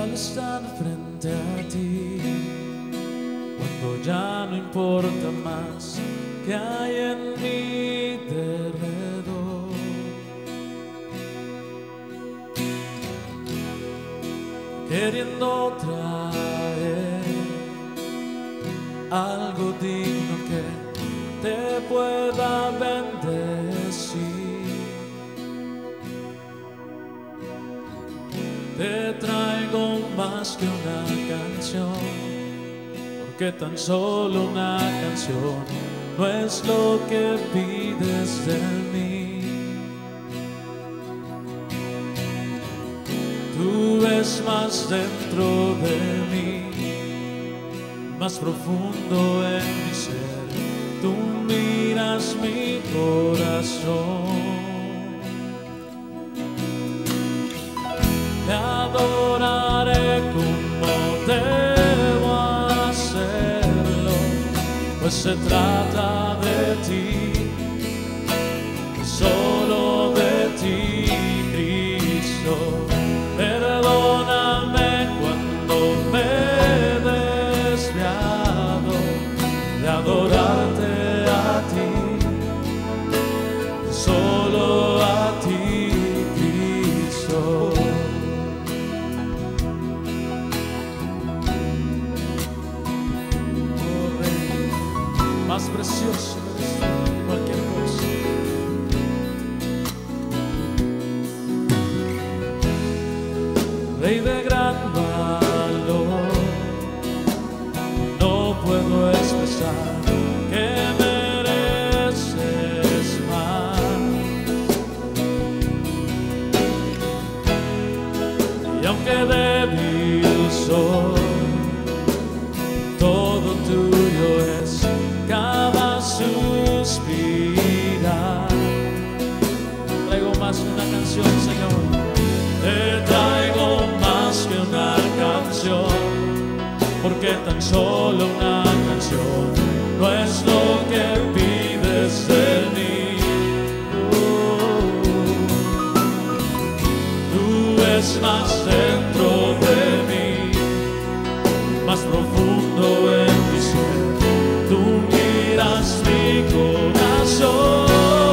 al estar frente a ti, cuando ya no importa más que hay en mi derredor. Queriendo traer algo digno que te pueda bendecir, te traigo más que una canción, porque tan solo una canción no es lo que pides de mí. Tú ves más dentro de mí, más profundo en mi ser. Tú miras mi corazón. Te adoraré como debo hacerlo, pues se trata de ti, solo de ti, Cristo. Perdóname cuando me he desviado de adorarte a ti, solo a ti, Cristo. Oh, Rey, más precioso eres tú que cualquier cosa. Rey de gran valor, no puedo expresar que mereces más. Y aunque débil soy, todo tuyo es cada suspirar. Traigo más que una canción, Señor. Te traigo más que una canción, porque tan solo una canción no es lo que pides de mí. Tú ves más dentro de mí, más profundo en mi ser. Tú miras mi corazón.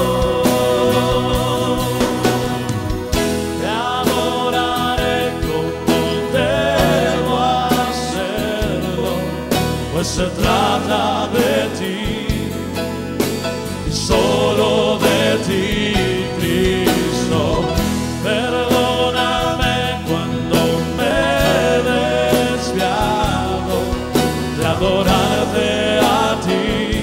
Pues se trata de ti, y solo de ti, Cristo. Perdóname cuando me he desviado de adorarte a ti,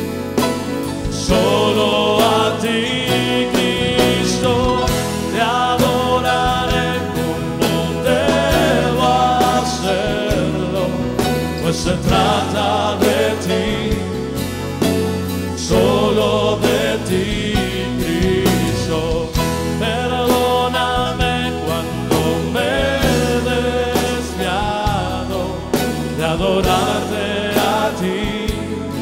solo a ti, Cristo. Te adoraré como debo hacerlo, pues se trata de ti, solo de ti, Cristo. Perdóname cuando me he desviado de adorarte a ti,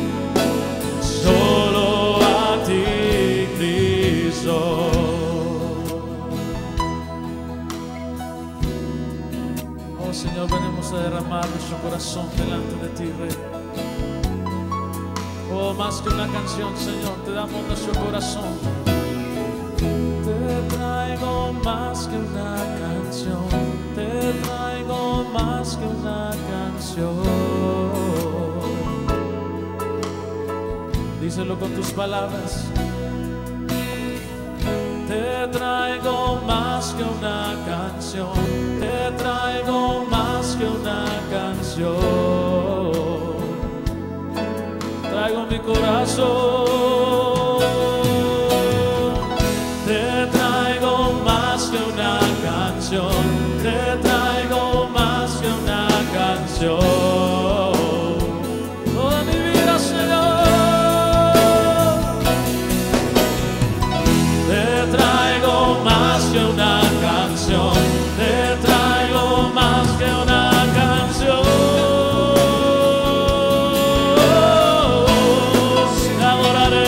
solo a ti, Cristo. Oh Señor, venimos a derramar nuestro corazón delante de ti, Rey. Oh, más que una canción, Señor, te damos nuestro corazón. Te traigo más que una canción, te traigo más que una canción. Díselo con tus palabras. Te traigo más que una canción, te traigo más que una canción. Traigo mi corazón, te traigo más que una canción, te traigo más que una canción. Toda mi vida, Señor, te traigo más que una canción, te traigo más que una canción. Te adoraré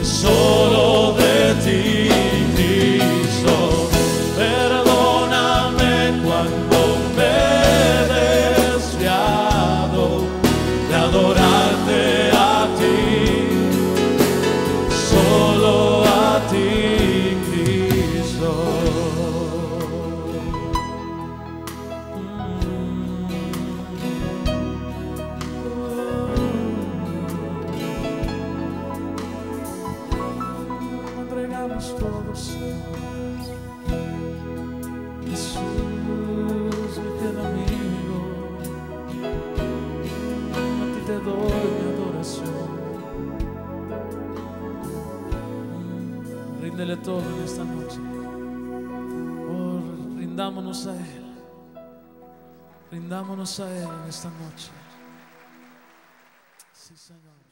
solo de ti, Cristo. Perdóname cuando me he desviado de adorarte a ti, solo a ti, Cristo. Entregamos todos, Jesús, mi fiel amigo, a ti te doy mi adoración. Ríndele todo en esta noche. Oh, rindámonos a Él. Rindámonos a Él en esta noche. Sí, Señor.